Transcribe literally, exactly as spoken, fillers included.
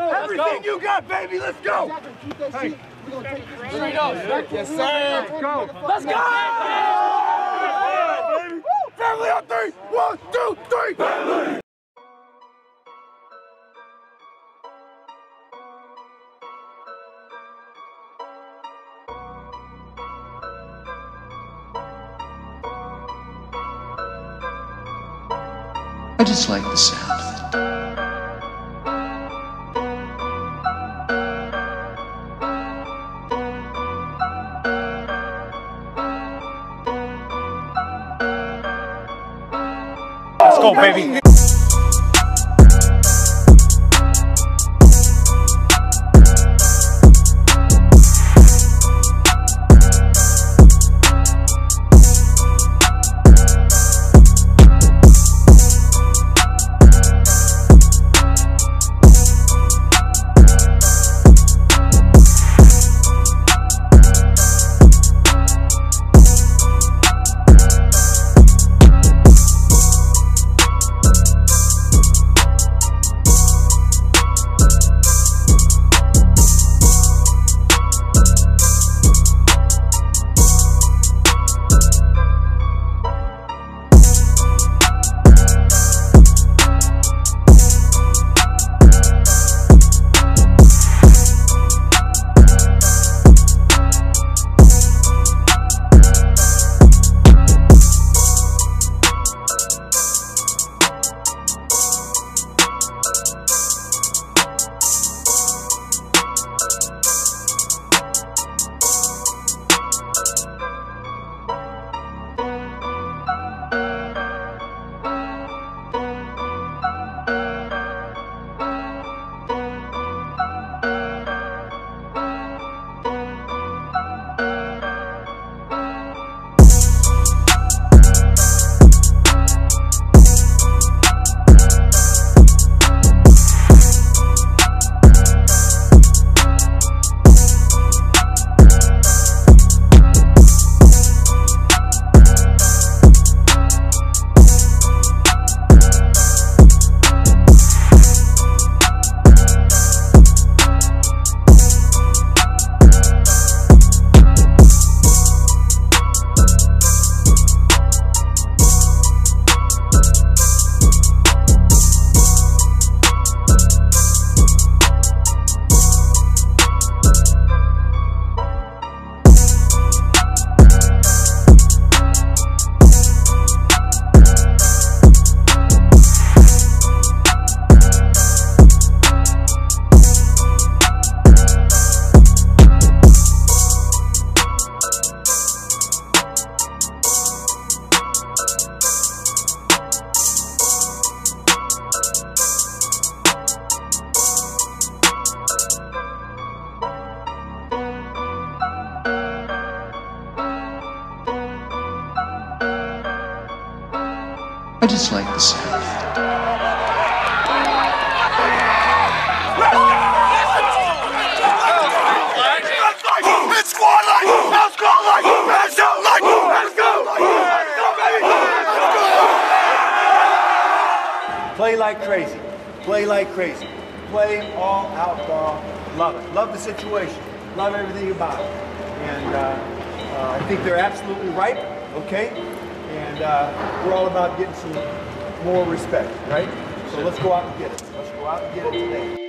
Everything you got, baby. Let's go. Hey. Yes, sir. Let's go. Let's go. Baby. Family on three. One, two, three. Family. I just like the sound of it. Let's go, baby. I just like the sound of it. It's squad like, now squad like, hands out like, let's go, let's go, baby, let's go. Play like crazy, play like crazy, play all out ball, love it, love the situation, love everything about it, and uh, uh, I think they're absolutely right, okay, and uh, we're all about getting some more respect, right? So let's go out and get it, let's go out and get it today.